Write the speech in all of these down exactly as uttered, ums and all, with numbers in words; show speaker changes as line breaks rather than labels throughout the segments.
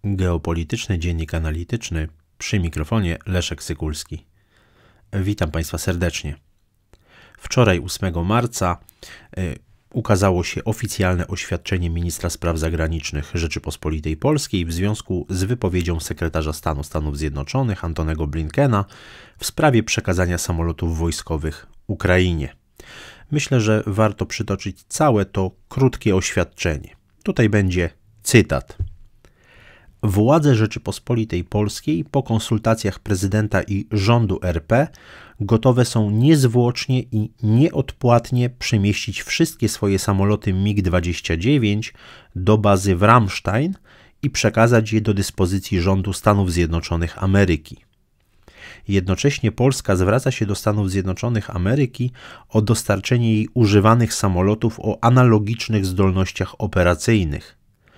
Geopolityczny Dziennik Analityczny, przy mikrofonie Leszek Sykulski. Witam Państwa serdecznie. Wczoraj, ósmego marca, y, ukazało się oficjalne oświadczenie ministra spraw zagranicznych Rzeczypospolitej Polskiej w związku z wypowiedzią sekretarza stanu Stanów Zjednoczonych Antonego Blinkena w sprawie przekazania samolotów wojskowych Ukrainie. Myślę, że warto przytoczyć całe to krótkie oświadczenie. Tutaj będzie cytat. Władze Rzeczypospolitej Polskiej po konsultacjach prezydenta i rządu R P gotowe są niezwłocznie i nieodpłatnie przemieścić wszystkie swoje samoloty mig dwadzieścia dziewięć do bazy w Ramstein i przekazać je do dyspozycji rządu Stanów Zjednoczonych Ameryki. Jednocześnie Polska zwraca się do Stanów Zjednoczonych Ameryki o dostarczenie jej używanych samolotów o analogicznych zdolnościach operacyjnych.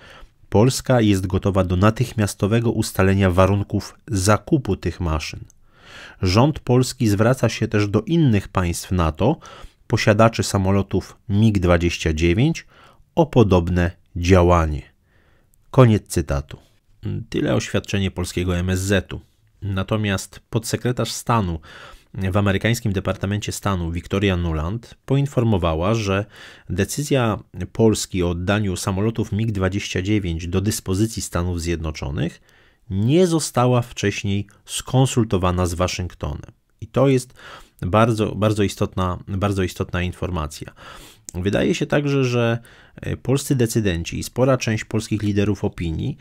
Polska jest gotowa do natychmiastowego ustalenia warunków zakupu tych maszyn. Rząd polski zwraca się też do innych państw NATO, posiadaczy samolotów mig dwadzieścia dziewięć, o podobne działanie. Koniec cytatu. Tyle oświadczenie polskiego M S Z u. Natomiast podsekretarz stanu w amerykańskim Departamencie Stanu Victoria Nuland poinformowała, że decyzja Polski o oddaniu samolotów mig dwadzieścia dziewięć do dyspozycji Stanów Zjednoczonych nie została wcześniej skonsultowana z Waszyngtonem. I to jest bardzo, bardzo istotna, bardzo istotna informacja. Wydaje się także, że polscy decydenci i spora część polskich liderów opinii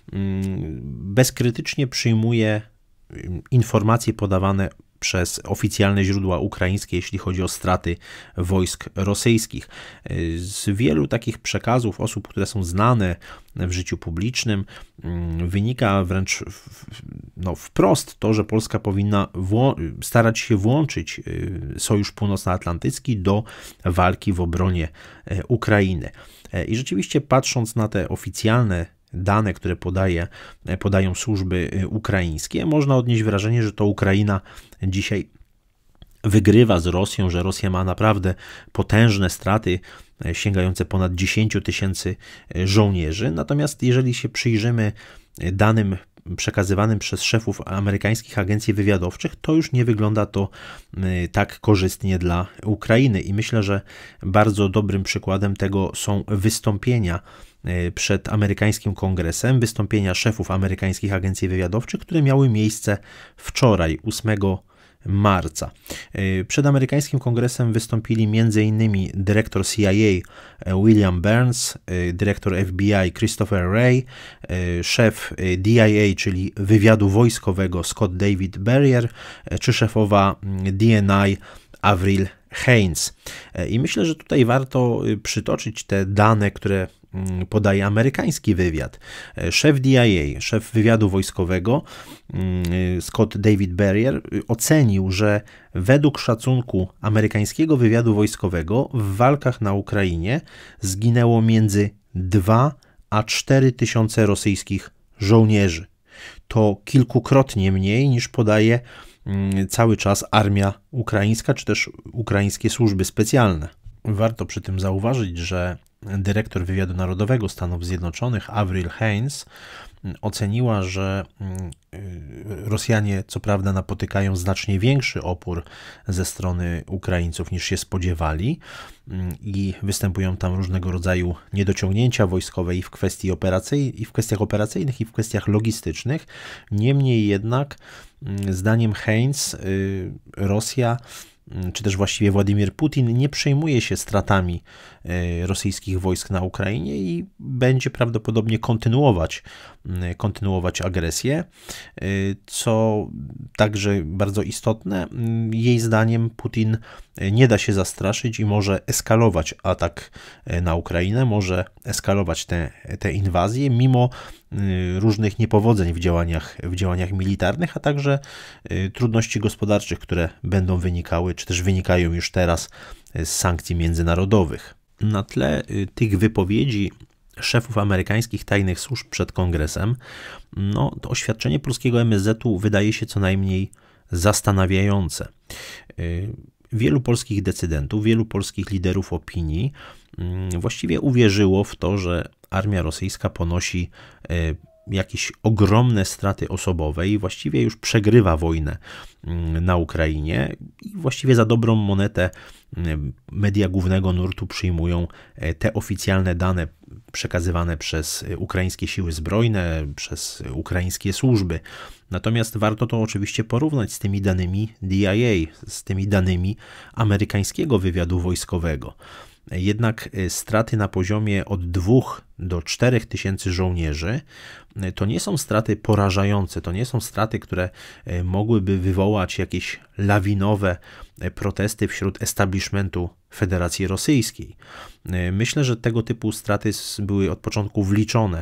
bezkrytycznie przyjmuje informacje podawane przez oficjalne źródła ukraińskie, jeśli chodzi o straty wojsk rosyjskich. Z wielu takich przekazów osób, które są znane w życiu publicznym, wynika wręcz no, wprost to, że Polska powinna starać się włączyć Sojusz Północnoatlantycki do walki w obronie Ukrainy. I rzeczywiście, patrząc na te oficjalne dane, które podaje, podają służby ukraińskie, można odnieść wrażenie, że to Ukraina dzisiaj wygrywa z Rosją, że Rosja ma naprawdę potężne straty sięgające ponad dziesięć tysięcy żołnierzy. Natomiast jeżeli się przyjrzymy danym przekazywanym przez szefów amerykańskich agencji wywiadowczych, to już nie wygląda to tak korzystnie dla Ukrainy. I myślę, że bardzo dobrym przykładem tego są wystąpienia przed amerykańskim kongresem, wystąpienia szefów amerykańskich agencji wywiadowczych, które miały miejsce wczoraj, ósmego marca. Przed amerykańskim kongresem wystąpili m.in. dyrektor C I A William Burns, dyrektor F B I Christopher Wray, szef D I A, czyli wywiadu wojskowego Scott David Berrier, czy szefowa D N I Avril Haines. I myślę, że tutaj warto przytoczyć te dane, które podaje amerykański wywiad. Szef D I A, szef wywiadu wojskowego Scott David Berrier ocenił, że według szacunku amerykańskiego wywiadu wojskowego w walkach na Ukrainie zginęło między dwa a cztery tysiące rosyjskich żołnierzy. To kilkukrotnie mniej niż podaje cały czas armia ukraińska, czy też ukraińskie służby specjalne. Warto przy tym zauważyć, że dyrektor wywiadu narodowego Stanów Zjednoczonych Avril Haines oceniła, że Rosjanie co prawda napotykają znacznie większy opór ze strony Ukraińców niż się spodziewali i występują tam różnego rodzaju niedociągnięcia wojskowe i w kwestii operacyjnej, i w kwestiach operacyjnych, i w kwestiach logistycznych. Niemniej jednak zdaniem Haines Rosja, czy też właściwie Władimir Putin, nie przejmuje się stratami rosyjskich wojsk na Ukrainie i będzie prawdopodobnie kontynuować, kontynuować agresję, co także bardzo istotne. Jej zdaniem Putin nie da się zastraszyć i może eskalować atak na Ukrainę, może eskalować tę te, te inwazję, mimo różnych niepowodzeń w działaniach, w działaniach militarnych, a także trudności gospodarczych, które będą wynikały, czy też wynikają już teraz z sankcji międzynarodowych. Na tle tych wypowiedzi szefów amerykańskich tajnych służb przed kongresem, no, to oświadczenie polskiego M S Z u wydaje się co najmniej zastanawiające. Wielu polskich decydentów, wielu polskich liderów opinii właściwie uwierzyło w to, że armia rosyjska ponosi jakieś ogromne straty osobowe i właściwie już przegrywa wojnę na Ukrainie i właściwie za dobrą monetę media głównego nurtu przyjmują te oficjalne dane przekazywane przez ukraińskie siły zbrojne, przez ukraińskie służby. Natomiast warto to oczywiście porównać z tymi danymi D I A, z tymi danymi amerykańskiego wywiadu wojskowego. Jednak straty na poziomie od dwóch do czterech tysięcy żołnierzy to nie są straty porażające, to nie są straty, które mogłyby wywołać jakieś lawinowe protesty wśród establishmentu Federacji Rosyjskiej. Myślę, że tego typu straty były od początku wliczone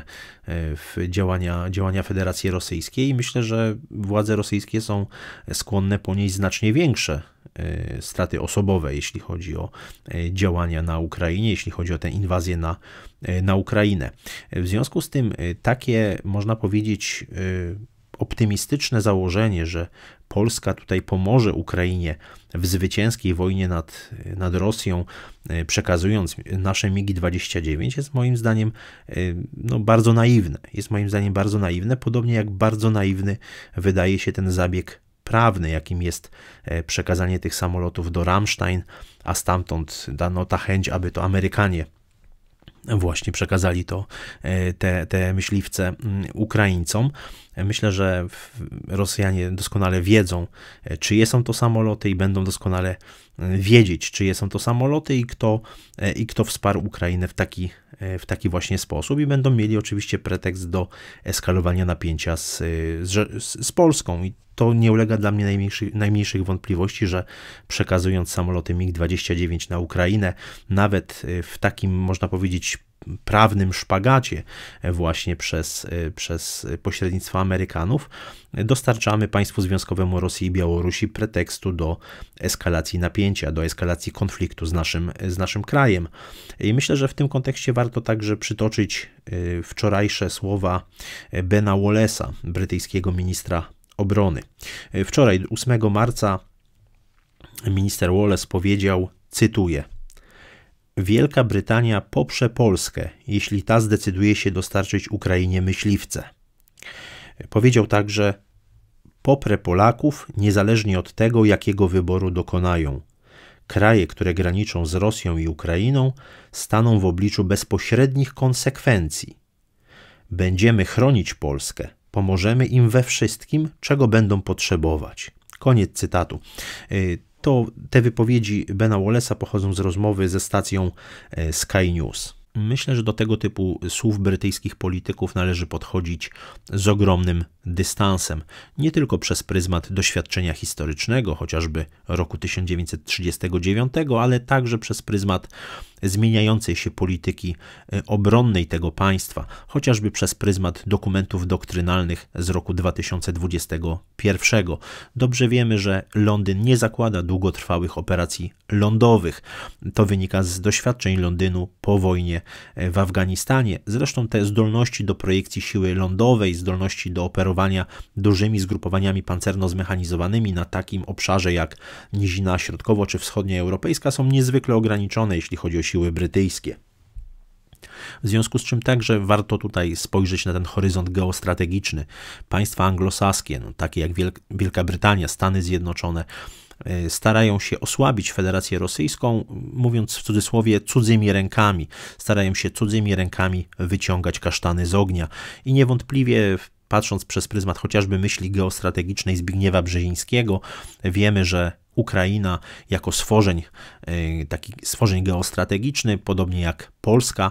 w działania, działania Federacji Rosyjskiej i myślę, że władze rosyjskie są skłonne ponieść znacznie większe straty osobowe, jeśli chodzi o działania na Ukrainie, jeśli chodzi o tę inwazję na, na Ukrainę. W związku z tym takie, można powiedzieć, optymistyczne założenie, że Polska tutaj pomoże Ukrainie w zwycięskiej wojnie nad, nad Rosją, przekazując nasze migi dwadzieścia dziewięć, jest moim zdaniem no, bardzo naiwne. Jest moim zdaniem bardzo naiwne, podobnie jak bardzo naiwny wydaje się ten zabieg prawny, jakim jest przekazanie tych samolotów do Ramstein, a stamtąd dano ta chęć, aby to Amerykanie właśnie przekazali to, te, te myśliwce Ukraińcom. Myślę, że Rosjanie doskonale wiedzą, czyje są to samoloty i będą doskonale wiedzieć, czyje są to samoloty i kto, i kto wsparł Ukrainę w taki, w taki właśnie sposób i będą mieli oczywiście pretekst do eskalowania napięcia z, z, z Polską. I to nie ulega dla mnie najmniejszych, najmniejszych wątpliwości, że przekazując samoloty mig dwadzieścia dziewięć na Ukrainę, nawet w takim, można powiedzieć, prawnym szpagacie właśnie przez, przez pośrednictwo Amerykanów, dostarczamy państwu związkowemu Rosji i Białorusi pretekstu do eskalacji napięcia, do eskalacji konfliktu z naszym, z naszym krajem. I myślę, że w tym kontekście warto także przytoczyć wczorajsze słowa Bena Wallace'a, brytyjskiego ministra obrony. Wczoraj, ósmego marca, minister Wallace powiedział, cytuję: Wielka Brytania poprze Polskę, jeśli ta zdecyduje się dostarczyć Ukrainie myśliwce. Powiedział także: poprę Polaków, niezależnie od tego, jakiego wyboru dokonają. Kraje, które graniczą z Rosją i Ukrainą, staną w obliczu bezpośrednich konsekwencji. Będziemy chronić Polskę, pomożemy im we wszystkim, czego będą potrzebować. Koniec cytatu. To te wypowiedzi Bena Wallace'a pochodzą z rozmowy ze stacją Sky News. Myślę, że do tego typu słów brytyjskich polityków należy podchodzić z ogromnym dystansem. Nie tylko przez pryzmat doświadczenia historycznego, chociażby roku tysiąc dziewięćset trzydziestego dziewiątego, ale także przez pryzmat zmieniającej się polityki obronnej tego państwa, chociażby przez pryzmat dokumentów doktrynalnych z roku dwa tysiące dwudziestego pierwszego. Dobrze wiemy, że Londyn nie zakłada długotrwałych operacji lądowych. To wynika z doświadczeń Londynu po wojnie w Afganistanie. Zresztą te zdolności do projekcji siły lądowej, zdolności do operowania dużymi zgrupowaniami pancerno-zmechanizowanymi na takim obszarze jak Nizina Środkowo- czy Wschodnioeuropejska są niezwykle ograniczone, jeśli chodzi o siły brytyjskie. W związku z czym także warto tutaj spojrzeć na ten horyzont geostrategiczny. Państwa anglosaskie, no, takie jak Wielk- Wielka Brytania, Stany Zjednoczone, starają się osłabić Federację Rosyjską, mówiąc w cudzysłowie, cudzymi rękami. Starają się cudzymi rękami wyciągać kasztany z ognia. I niewątpliwie, patrząc przez pryzmat chociażby myśli geostrategicznej Zbigniewa Brzezińskiego, wiemy, że Ukraina jako stworzeń, taki stworzeń geostrategiczny, podobnie jak Polska,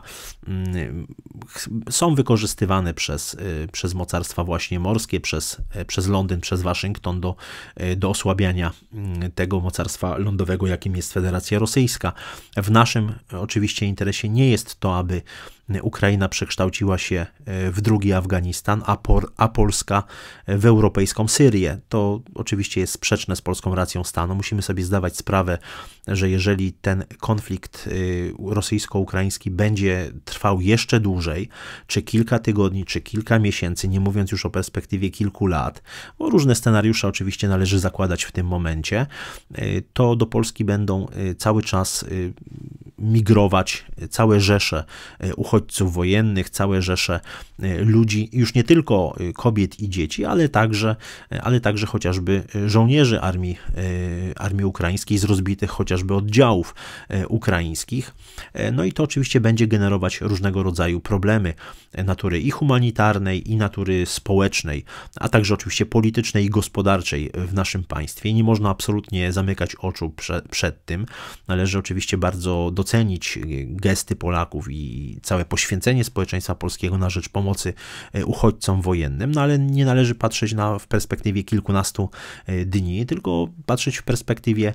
są wykorzystywane przez, przez mocarstwa właśnie morskie, przez, przez Londyn, przez Waszyngton do, do osłabiania tego mocarstwa lądowego, jakim jest Federacja Rosyjska. W naszym oczywiście interesie nie jest to, aby Ukraina przekształciła się w drugi Afganistan, a, por, a Polska w europejską Syrię. To oczywiście jest sprzeczne z polską racją stanu. Musimy sobie zdawać sprawę, że jeżeli ten konflikt rosyjsko-ukraiński będzie trwał jeszcze dłużej, czy kilka tygodni, czy kilka miesięcy, nie mówiąc już o perspektywie kilku lat, bo różne scenariusze oczywiście należy zakładać w tym momencie, to do Polski będą cały czas migrować całe rzesze uchodźców wojennych, całe rzesze ludzi, już nie tylko kobiet i dzieci, ale także, ale także chociażby żołnierzy armii, armii ukraińskiej z rozbitych chociażby oddziałów ukraińskich. No i to oczywiście będzie generować różnego rodzaju problemy natury i humanitarnej, i natury społecznej, a także oczywiście politycznej i gospodarczej w naszym państwie. Nie można absolutnie zamykać oczu przed, przed tym. Należy oczywiście bardzo docenić gesty Polaków i całe poświęcenie społeczeństwa polskiego na rzecz pomocy uchodźcom wojennym, no ale nie należy patrzeć na, w perspektywie kilkunastu dni, tylko patrzeć w perspektywie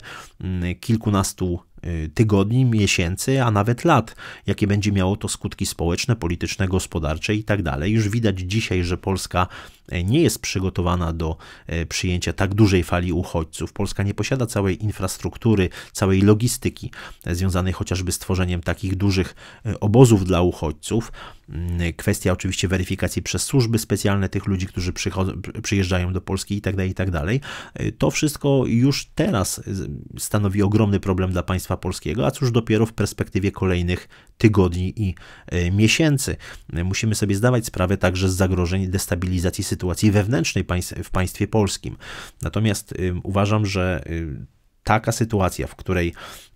kilkunastu tygodni, miesięcy, a nawet lat, jakie będzie miało to skutki społeczne, polityczne, gospodarcze i tak dalej. Już widać dzisiaj, że Polska nie jest przygotowana do przyjęcia tak dużej fali uchodźców. Polska nie posiada całej infrastruktury, całej logistyki związanej chociażby z tworzeniem takich dużych obozów dla uchodźców. Kwestia oczywiście weryfikacji przez służby specjalne tych ludzi, którzy przyjeżdżają do Polski i tak dalej, i tak dalej. To wszystko już teraz stanowi ogromny problem dla państwa polskiego, a cóż dopiero w perspektywie kolejnych tygodni i miesięcy. Musimy sobie zdawać sprawę także z zagrożeń destabilizacji sytuacji wewnętrznej w państwie polskim. Natomiast uważam, że taka sytuacja, w której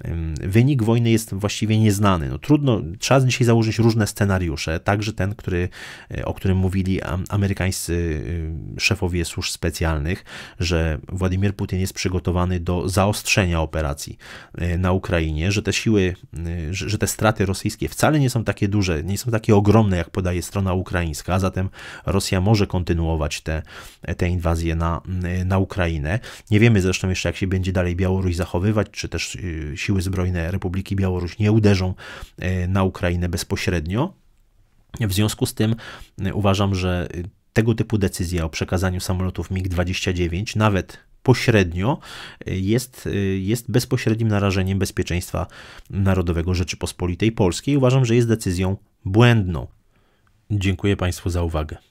wynik wojny jest właściwie nieznany. No trudno, trzeba dzisiaj założyć różne scenariusze, także ten, który, o którym mówili amerykańscy szefowie służb specjalnych, że Władimir Putin jest przygotowany do zaostrzenia operacji na Ukrainie, że te siły, że te straty rosyjskie wcale nie są takie duże, nie są takie ogromne, jak podaje strona ukraińska, a zatem Rosja może kontynuować te, te inwazje na, na Ukrainę. Nie wiemy zresztą jeszcze, jak się będzie dalej Białoruś zachowywać, czy też siły zbrojne Republiki Białoruś nie uderzą na Ukrainę bezpośrednio. W związku z tym uważam, że tego typu decyzja o przekazaniu samolotów mig dwadzieścia dziewięć, nawet pośrednio, jest, jest bezpośrednim narażeniem bezpieczeństwa narodowego Rzeczypospolitej Polskiej. Uważam, że jest decyzją błędną. Dziękuję Państwu za uwagę.